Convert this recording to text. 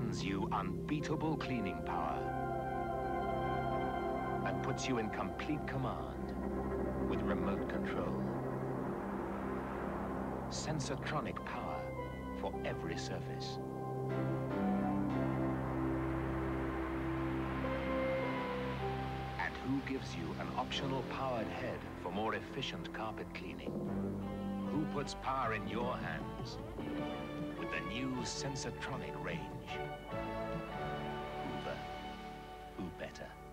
hands you unbeatable cleaning power and puts you in complete command with remote control. Sensotronic power for every surface. And who gives you an optional powered head for more efficient carpet cleaning? Who puts power in your hands with the new Sensotronic range? Hoover. Who better?